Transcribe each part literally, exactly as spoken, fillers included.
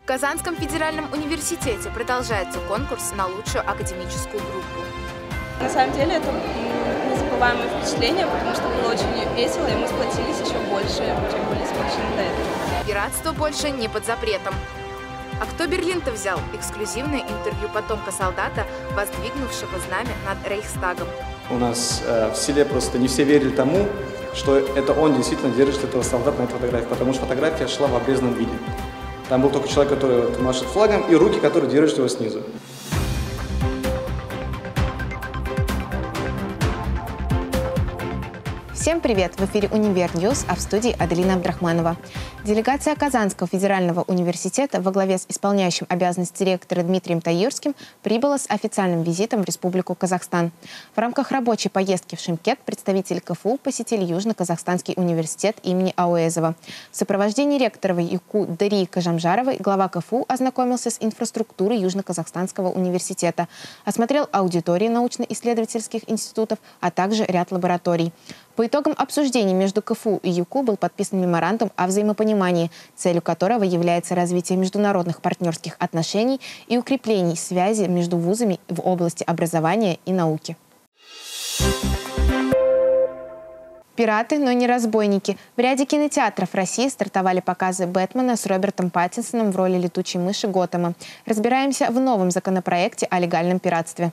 Казанском федеральном университете продолжается конкурс на лучшую академическую группу. На самом деле это незабываемое впечатление, потому что было очень весело, и мы сплотились еще больше, чем были сплочены до этого. Пиратство больше не под запретом. А кто Берлин-то взял? Эксклюзивное интервью потомка солдата, воздвигнувшего знамя над Рейхстагом. У нас э, в селе просто не все верили тому, что это он действительно держит этого солдата на этой фотографии, потому что фотография шла в обрезанном виде. Там был только человек, который вот машет флагом, и руки, которые держат его снизу. Всем привет! В эфире «Универ Ньюс», а в студии Аделина Абдрахманова. Делегация Казанского федерального университета во главе с исполняющим обязанности директора Дмитрием Таирским прибыла с официальным визитом в Республику Казахстан. В рамках рабочей поездки в Шымкент представители КФУ посетили Южно-Казахстанский университет имени Ауэзова. В сопровождении ректора ЮКУ Дарьи Кажамжаровой глава КФУ ознакомился с инфраструктурой Южно-Казахстанского университета, осмотрел аудитории научно-исследовательских институтов, а также ряд лабораторий. По итогам обсуждений между КФУ и ЮКУ был подписан меморандум о взаимопонимании, целью которого является развитие международных партнерских отношений и укрепление связи между вузами в области образования и науки. Пираты, но не разбойники. В ряде кинотеатров России стартовали показы «Бэтмена» с Робертом Паттинсоном в роли летучей мыши Готэма. Разбираемся в новом законопроекте о легальном пиратстве.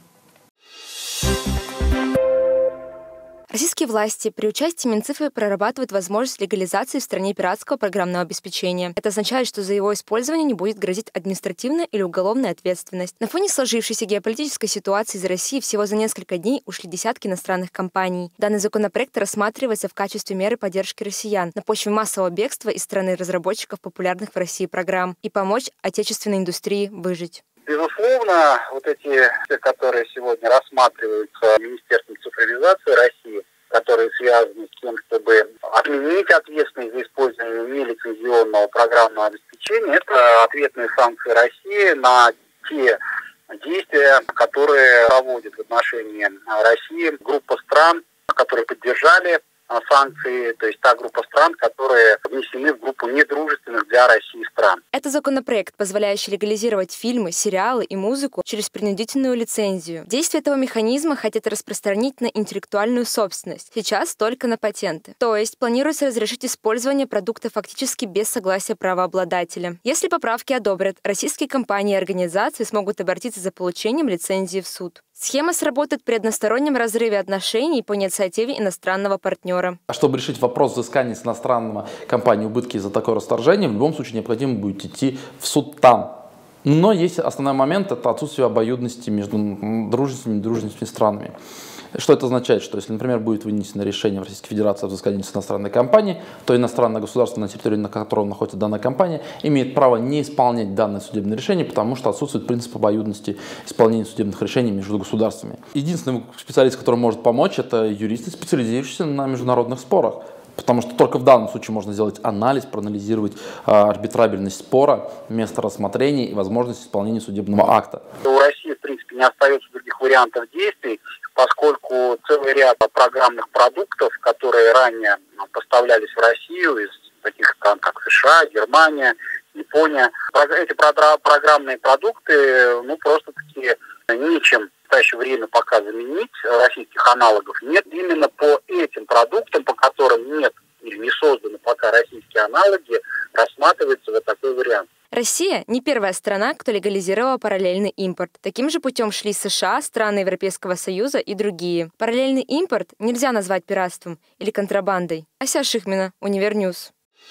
Российские власти при участии Минцифры прорабатывают возможность легализации в стране пиратского программного обеспечения. Это означает, что за его использование не будет грозить административная или уголовная ответственность. На фоне сложившейся геополитической ситуации из России всего за несколько дней ушли десятки иностранных компаний. Данный законопроект рассматривается в качестве меры поддержки россиян на почве массового бегства из страны разработчиков популярных в России программ и помочь отечественной индустрии выжить. Безусловно, вот эти, которые сегодня рассматриваются Министерством цифровизации России, которые связаны с тем, чтобы отменить ответственность за использование нелицензионного программного обеспечения, это ответные санкции России на те действия, которые проводит в отношении России группа стран, которые поддержали санкции, то есть та группа стран, которые внесены в группу недружественных для России стран. Это законопроект, позволяющий легализировать фильмы, сериалы и музыку через принудительную лицензию. Действие этого механизма хотят распространить на интеллектуальную собственность, сейчас только на патенты. То есть планируется разрешить использование продукта фактически без согласия правообладателя. Если поправки одобрят, российские компании и организации смогут обратиться за получением лицензии в суд. Схема сработает при одностороннем разрыве отношений по инициативе иностранного партнера. А чтобы решить вопрос взыскания с иностранной компании убытки из-за такое расторжение, в любом случае необходимо будет идти в суд там. Но есть основной момент – это отсутствие обоюдности между дружественными и недружественными странами. Что это означает? Что если, например, будет вынесено решение в Российской Федерации о взыскании с иностранной компании, то иностранное государство, на территории на котором находится данная компания, имеет право не исполнять данное судебное решение, потому что отсутствует принцип обоюдности исполнения судебных решений между государствами. Единственный специалист, который может помочь, это юристы, специализирующиеся на международных спорах. Потому что только в данном случае можно сделать анализ, проанализировать э, арбитрабельность спора, место рассмотрения и возможность исполнения судебного акта. У России, в принципе, не остается других вариантов действий, поскольку целый ряд программных продуктов, которые ранее поставлялись в Россию из таких стран, как США, Германия, Япония, эти программные продукты, ну, просто-таки нечем в настоящее время пока заменить, российских аналогов нет. Именно по этим продуктам, по которым нет или не созданы пока российские аналоги, рассматривается вот такой вариант. Россия не первая страна, кто легализировала параллельный импорт. Таким же путем шли США, страны Европейского Союза и другие. Параллельный импорт нельзя назвать пиратством или контрабандой. Ася Шихмина, Универ Ньюс.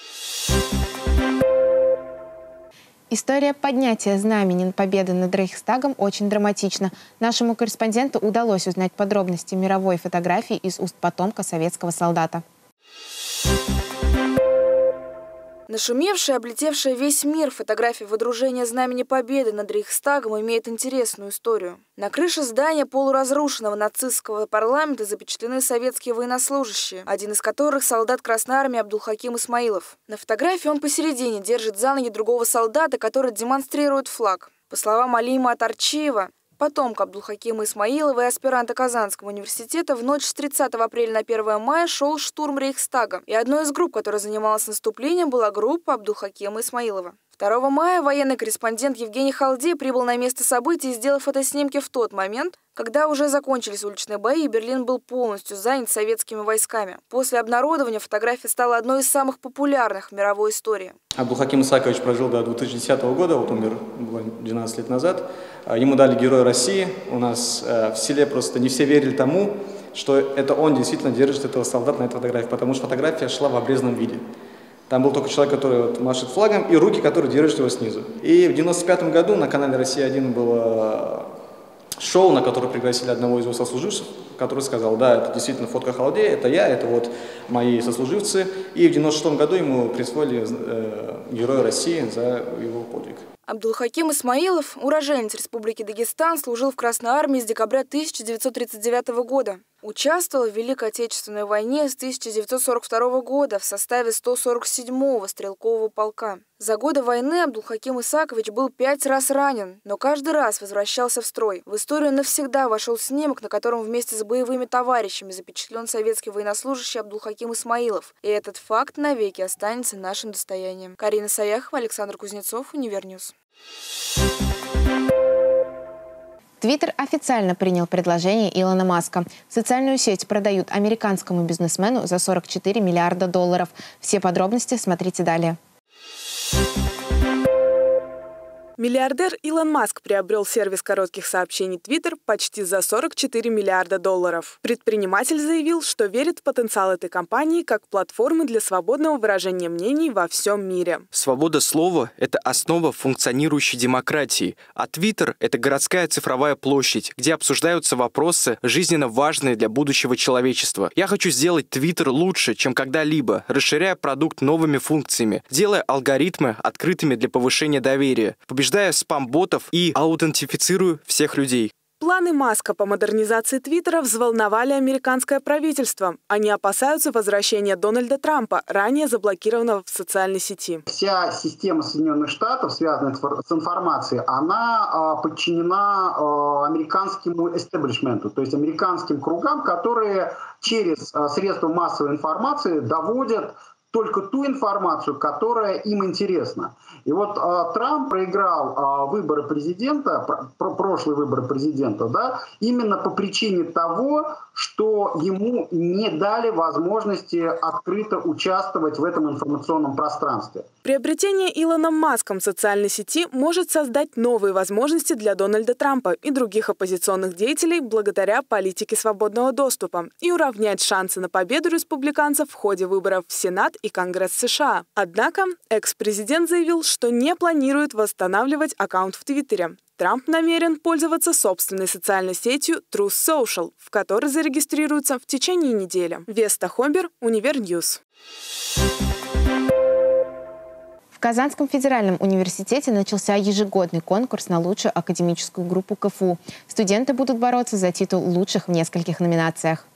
История поднятия знамени победы над Рейхстагом очень драматична. Нашему корреспонденту удалось узнать подробности мировой фотографии из уст потомка советского солдата. Нашумевшая, облетевшая весь мир фотография водружения Знамени Победы над Рейхстагом имеет интересную историю. На крыше здания полуразрушенного нацистского парламента запечатлены советские военнослужащие, один из которых солдат Красной Армии Абдулхаким Исмаилов. На фотографии он посередине держит за ноги другого солдата, который демонстрирует флаг. По словам Алима Атарчиева, потомка Абдулхакима Исмаилова и аспиранта Казанского университета, в ночь с тридцатого апреля на первое мая шел штурм Рейхстага. И одной из групп, которая занималась наступлением, была группа Абдулхакима Исмаилова. второго мая военный корреспондент Евгений Халдей прибыл на место событий, сделав фотоснимки в тот момент, когда уже закончились уличные бои и Берлин был полностью занят советскими войсками. После обнародования фотография стала одной из самых популярных в мировой истории. Абдулхаким Исакович прожил до две тысячи десятого года, вот умер двенадцать лет назад. Ему дали Героя России. У нас в селе просто не все верили тому, что это он действительно держит этого солдата на этой фотографии, потому что фотография шла в обрезанном виде. Там был только человек, который вот машет флагом, и руки, которые держат его снизу. И в девяносто пятом году на канале «Россия один» было шоу, на которое пригласили одного из его сослуживцев, который сказал: да, это действительно фотка Халдея, это я, это вот мои сослуживцы. И в девяносто шестом году ему присвоили э, Героя России за его подвиг. Абдулхаким Исмаилов, уроженец Республики Дагестан, служил в Красной армии с декабря тысяча девятьсот тридцать девятого года. Участвовал в Великой Отечественной войне с тысяча девятьсот сорок второго года в составе сто сорок седьмого стрелкового полка. За годы войны Абдулхаким Исакович был пять раз ранен, но каждый раз возвращался в строй. В историю навсегда вошел снимок, на котором вместе с боевыми товарищами запечатлен советский военнослужащий Абдулхаким Исмаилов. И этот факт навеки останется нашим достоянием. Карина Саяхова, Александр Кузнецов, Универньюз. Твиттер официально принял предложение Илона Маска. Социальную сеть продают американскому бизнесмену за сорок четыре миллиарда долларов. Все подробности смотрите далее. Миллиардер Илон Маск приобрел сервис коротких сообщений Twitter почти за сорок четыре миллиарда долларов. Предприниматель заявил, что верит в потенциал этой компании как платформы для свободного выражения мнений во всем мире. Свобода слова – это основа функционирующей демократии, а Twitter – это городская цифровая площадь, где обсуждаются вопросы, жизненно важные для будущего человечества. Я хочу сделать Twitter лучше, чем когда-либо, расширяя продукт новыми функциями, делая алгоритмы открытыми для повышения доверия, побеждая спам-ботов и аутентифицирую всех людей. Планы Маска по модернизации Твиттера взволновали американское правительство. Они опасаются возвращения Дональда Трампа, ранее заблокированного в социальной сети. Вся система Соединенных Штатов, связанная с информацией, она подчинена американскому эстеблишменту, то есть американским кругам, которые через средства массовой информации доводят только ту информацию, которая им интересна. И вот э, Трамп проиграл э, выборы президента, про, прошлые выборы президента, да, именно по причине того, что ему не дали возможности открыто участвовать в этом информационном пространстве. Приобретение Илоном Маском социальной сети может создать новые возможности для Дональда Трампа и других оппозиционных деятелей благодаря политике свободного доступа и уравнять шансы на победу республиканцев в ходе выборов в Сенат и Конгресс США. Однако экс-президент заявил, что не планирует восстанавливать аккаунт в Твиттере. Трамп намерен пользоваться собственной социальной сетью Truth Social, в которой зарегистрируется в течение недели. Веста Хомбер, Универньюз. В Казанском федеральном университете начался ежегодный конкурс на лучшую академическую группу КФУ. Студенты будут бороться за титул лучших в нескольких номинациях.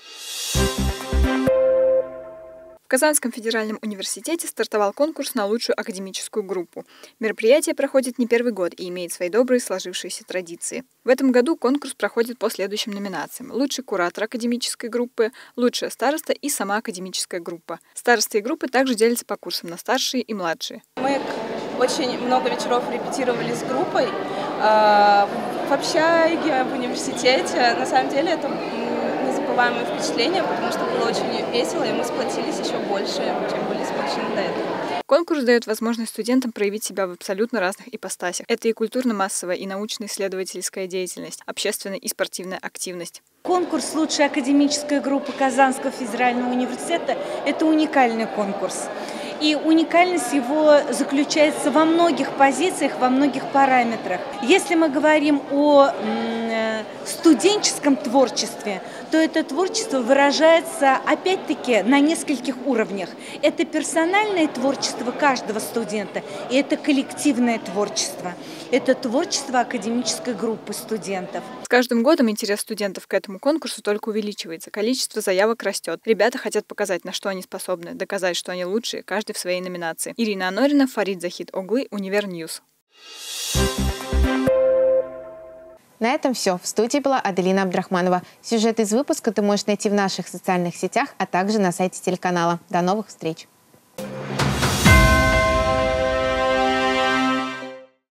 В Казанском федеральном университете стартовал конкурс на лучшую академическую группу. Мероприятие проходит не первый год и имеет свои добрые сложившиеся традиции. В этом году конкурс проходит по следующим номинациям: лучший куратор академической группы, лучшая староста и сама академическая группа. Старосты и группы также делятся по курсам на старшие и младшие. Мы очень много вечеров репетировали с группой э, в общаге, в университете. На самом деле это незабываемые впечатления, потому что было очень весело, и мы сплотились еще больше, чем были сплочены до этого. Конкурс дает возможность студентам проявить себя в абсолютно разных ипостасях. Это и культурно-массовая, и научно-исследовательская деятельность, общественная и спортивная активность. Конкурс «Лучшая академическая группа Казанского федерального университета» – это уникальный конкурс. И уникальность его заключается во многих позициях, во многих параметрах. Если мы говорим о студенческом творчестве, то это творчество выражается, опять-таки, на нескольких уровнях. Это персональное творчество каждого студента, и это коллективное творчество. Это творчество академической группы студентов. С каждым годом интерес студентов к этому конкурсу только увеличивается. Количество заявок растет. Ребята хотят показать, на что они способны, доказать, что они лучшие, каждый в своей номинации. Ирина Анорина, Фарид Захид-Оглы, Универньюз. На этом все. В студии была Аделина Абдрахманова. Сюжет из выпуска ты можешь найти в наших социальных сетях, а также на сайте телеканала. До новых встреч!